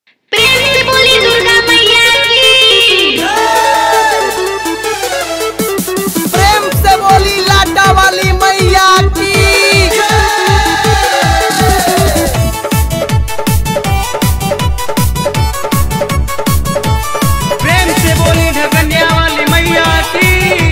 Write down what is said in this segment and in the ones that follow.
प्रेम से बोली दुर्गा मैया की। प्रेम से बोली लाटा वाली मैया की। प्रेम से बोली ढकनिया वाली मैया की।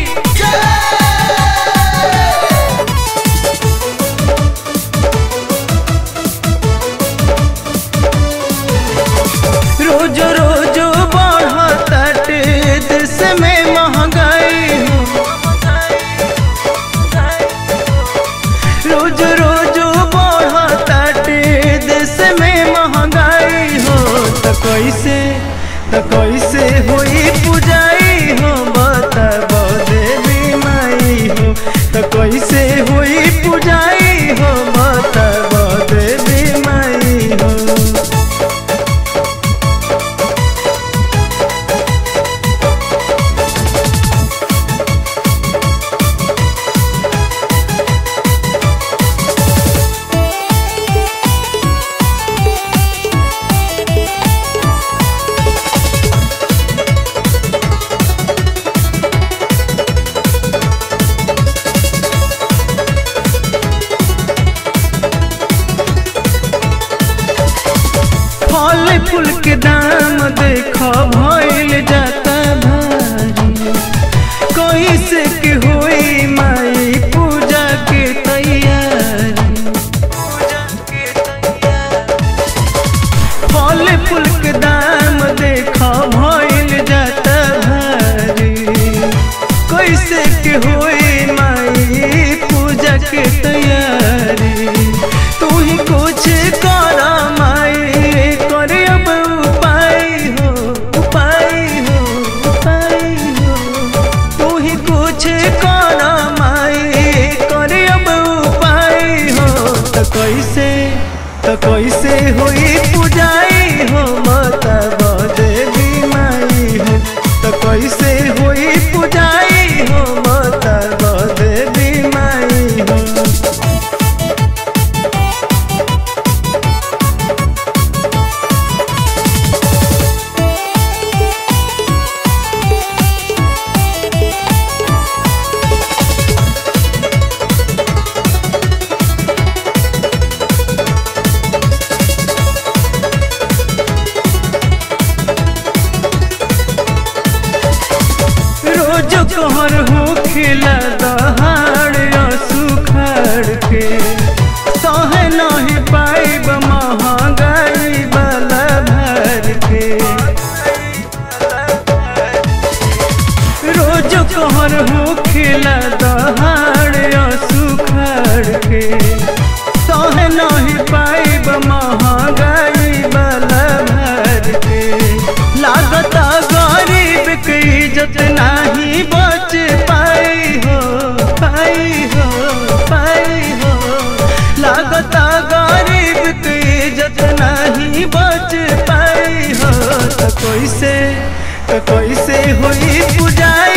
रोज रोज बढ़त देश में महंगाई हो। रोज रोज बढ़त देश में महंगाई हो। तो कैसे होई पुजाई हो बताबो देवी माई हो। तो कैसे होई पुजाई हो बताबो देवी माई हो। फल फूल के दाम देखो भइल जाता भारी। कैसे के होई माई पूजा के तैयारी। फल फूल के दाम देखो भइल जाता भारी। कैसे के होई माई पूजा के तैयारी। तू ही कुछ कर माई करे अब उपाय हो। तू ही कुछ कर माई करे अब उपाय हो। तो कैसे होई पुजाई हो बताबो देवी माई हो। तो कैसे होई पुजाई हो बताबो देवी माई हो। रोज कहर हो खिला दहाड़ सुखाड़ के। सहे नहीं पाइब महंगाई वाला भर के। रोज कहर हो खिला दहाड़ सुखाड़ के। सहे नहीं पाइब महंगाई वाला भर के। लागत गरीब की इज्जत नहीं बच पाई हो। लागत गरीब की इज्जत नहीं बच पाई हो। तो कैसे होई पुजाई